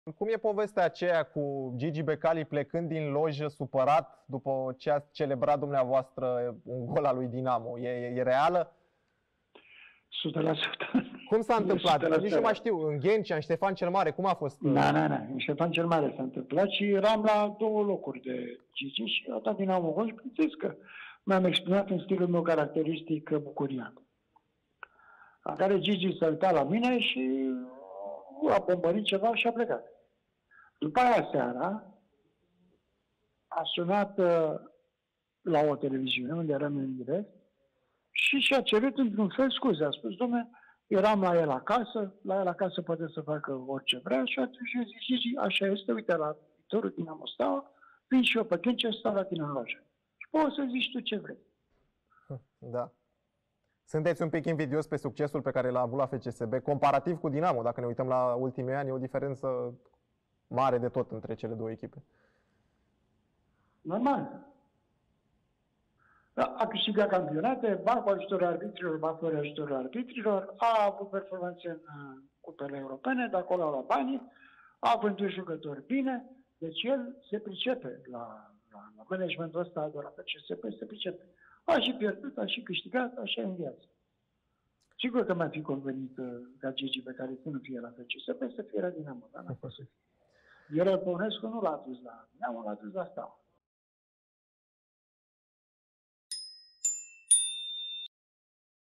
Cum e povestea aceea cu Gigi Becali plecând din lojă supărat după ce ați celebrat dumneavoastră un gol al lui Dinamo? E reală? 100%. Cum s-a întâmplat? 100%. Nici nu mai știu. În Ghencea, în Ștefan cel Mare, cum a fost? Na. În Ștefan cel Mare s-a întâmplat și eram la 2 locuri de Gigi și a dat Dinamo gol și bineînțeles că mi-am exprimat în stilul meu caracteristic bucuria. La care Gigi s-a uitat la mine și a bombărit ceva și a plecat. După aia seara a sunat la o televiziune unde eram în direct și și-a cerut într-un fel scuze. A spus, dom'le, eram la el acasă poate să facă orice vrea și atunci eu zic, Gigi, așa este, uite, la viitorul Dinamo Steaua, vin și eu pe Ghencea și stau la tine în lojă. Și poți să zici tu ce vrei. Da. Sunteți un pic invidios pe succesul pe care l-a avut la FCSB, comparativ cu Dinamo. Dacă ne uităm la ultimii ani, e o diferență mare de tot între cele două echipe. Normal. A câștigat campionate, ba cu ajutorul arbitrilor, ba fără ajutorul arbitrilor, a avut performanțe în cupele europene, de acolo la banii, a vândut jucători bine, deci el se pricepe la managementul ăsta de la FCSB, se pricepe. A și pierdut, a și câștigat, așa e în viață. Sigur că mi-a fi convenit ca Gigi pe care să nu fie la FCSB, să fie la Dinamo, dar n-a fost să fie. Iorel Păunescu nu l-a dus la Dinamo, l-a dus la Steaua.